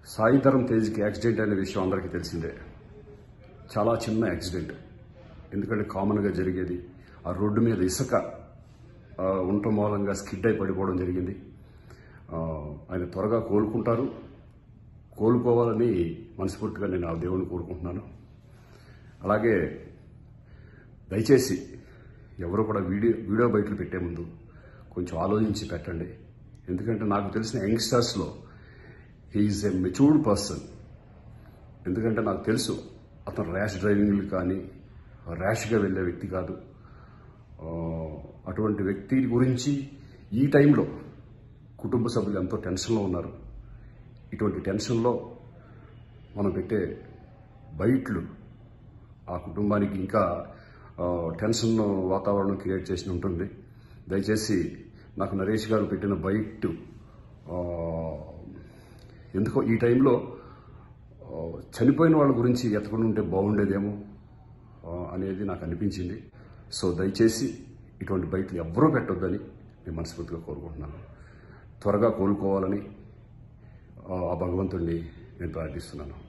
Sai Dharam తేజ్కి accident అనే విషయం అందరికీ తెలిసిందే. చాలా చిన్న యాక్సిడెంట్. ఎందుకంటే కామన్గా జరిగేది. ఆ రోడ్డు మీద ఇసుక ఉండటం మూలంగా స్కిడ్ అయి పడిపోవడం జరిగింది. ఆయన త్వరగా కోలుకుంటారు. కోలుకోవాలని మనస్ఫూర్తిగా నేను ఆ దేవుడిని కోరుకుంటున్నాను. అలాగే దయచేసి ఎవరు కూడా వీడియో బయటలు పెట్టే ముందు కొంచెం ఆలోచించి పెట్టండి. ఎందుకంటే నాకు తెలిసిన యంగ్స్టర్స్లో హీఈస్ ఏ మెచ్యూర్డ్ పర్సన్. ఎందుకంటే నాకు తెలుసు అతను ర్యాష్ డ్రైవింగ్లు కానీ ర్యాష్గా వెళ్ళే వ్యక్తి కాదు. అటువంటి వ్యక్తి గురించి ఈ టైంలో కుటుంబ సభ్యులు ఎంతో టెన్షన్లో ఉన్నారు. ఇటువంటి టెన్షన్లో మనం పెట్టే బయట్లు ఆ కుటుంబానికి ఇంకా టెన్షన్ వాతావరణం క్రియేట్ చేసి ఉంటుంది. దయచేసి నాకు నరేష్ గారు పెట్టిన బయట ఎందుకో ఈ టైంలో చనిపోయిన వాళ్ళ గురించి ఎతకుండా ఉంటే బాగుండేదేమో అనేది నాకు అనిపించింది. సో దయచేసి ఇటువంటి బయటలు ఎవ్వరూ పెట్టొద్దని నేను మనస్ఫూర్తిగా కోరుకుంటున్నాను. త్వరగా కోలుకోవాలని ఆ భగవంతుడిని నేను ప్రార్థిస్తున్నాను.